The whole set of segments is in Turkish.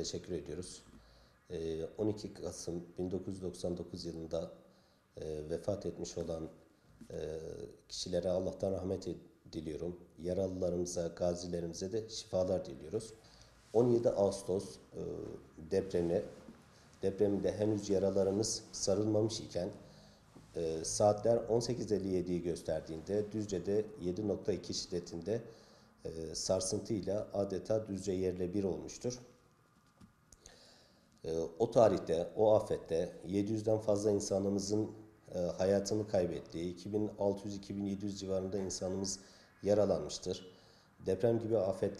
Teşekkür ediyoruz. 12 Kasım 1999 yılında vefat etmiş olan kişilere Allah'tan rahmet diliyorum. Yaralılarımıza, gazilerimize de şifalar diliyoruz. 17 Ağustos depreminde henüz yaralarımız sarılmamış iken saatler 18.57'yi gösterdiğinde Düzce'de 7.2 şiddetinde sarsıntıyla adeta Düzce yerle bir olmuştur. O tarihte, o afette 700'den fazla insanımızın hayatını kaybettiği, 2600-2700 civarında insanımız yaralanmıştır. Deprem gibi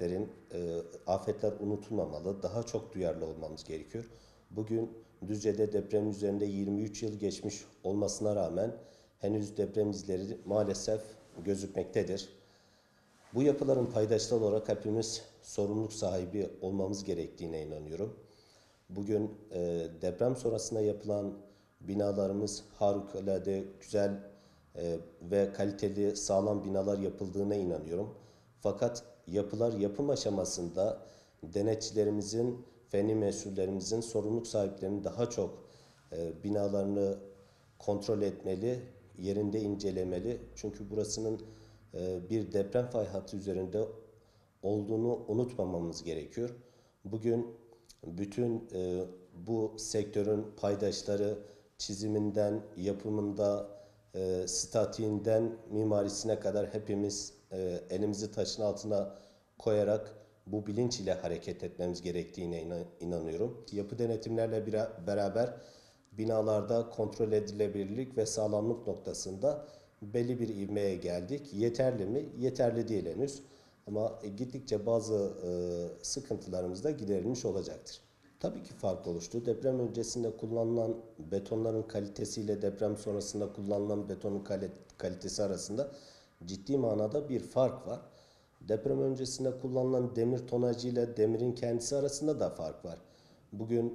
afetler unutulmamalı, daha çok duyarlı olmamız gerekiyor. Bugün Düzce'de deprem üzerinde 23 yıl geçmiş olmasına rağmen henüz deprem izleri maalesef gözükmektedir. Bu yapıların paydaşları olarak hepimiz sorumluluk sahibi olmamız gerektiğine inanıyorum. Bugün deprem sonrasında yapılan binalarımız harikulade güzel ve kaliteli sağlam binalar yapıldığına inanıyorum. Fakat yapım aşamasında denetçilerimizin, fenli mesullerimizin, sorumluluk sahiplerinin daha çok binalarını kontrol etmeli, yerinde incelemeli. Çünkü burasının bir deprem fay hattı üzerinde olduğunu unutmamamız gerekiyor. Bugün bütün bu sektörün paydaşları çiziminden, yapımında, statiğinden, mimarisine kadar hepimiz elimizi taşın altına koyarak bu bilinç ile hareket etmemiz gerektiğine inanıyorum. Yapı denetimlerle beraber binalarda kontrol edilebilirlik ve sağlamlık noktasında belli bir ivmeye geldik. Yeterli mi? Yeterli değil henüz. Ama gittikçe bazı sıkıntılarımız da giderilmiş olacaktır. Tabii ki fark oluştu. Deprem öncesinde kullanılan betonların kalitesiyle deprem sonrasında kullanılan betonun kalitesi arasında ciddi manada bir fark var. Deprem öncesinde kullanılan demir tonajı ile demirin kendisi arasında da fark var. Bugün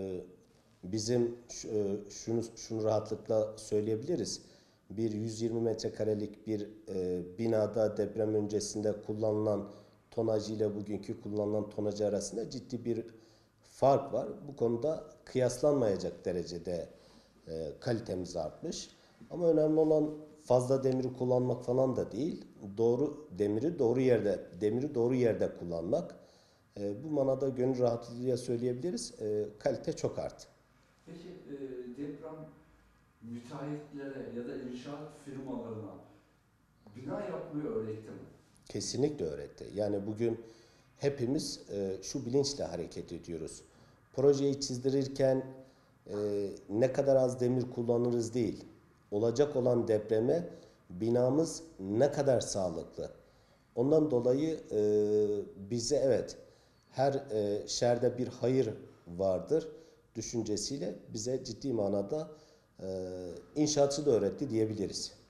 bizim şunu rahatlıkla söyleyebiliriz. Bir 120 metrekarelik bir binada deprem öncesinde kullanılan tonajı ile bugünkü kullanılan tonajı arasında ciddi bir fark var. Bu konuda kıyaslanmayacak derecede kalitemiz artmış. Ama önemli olan fazla demiri kullanmak falan da değil. Demiri doğru yerde kullanmak. Bu manada gönül rahatlığıyla söyleyebiliriz. Kalite çok arttı. Peki deprem müteahhitlere ya da inşaat firmalarına bina yapmayı öğretti mi? Kesinlikle öğretti. Yani bugün hepimiz şu bilinçle hareket ediyoruz. Projeyi çizdirirken ne kadar az demir kullanırız değil. Olacak olan depreme binamız ne kadar sağlıklı. Ondan dolayı bize evet her şerde bir hayır vardır düşüncesiyle bize ciddi manada inşaatçı da öğretti diyebiliriz.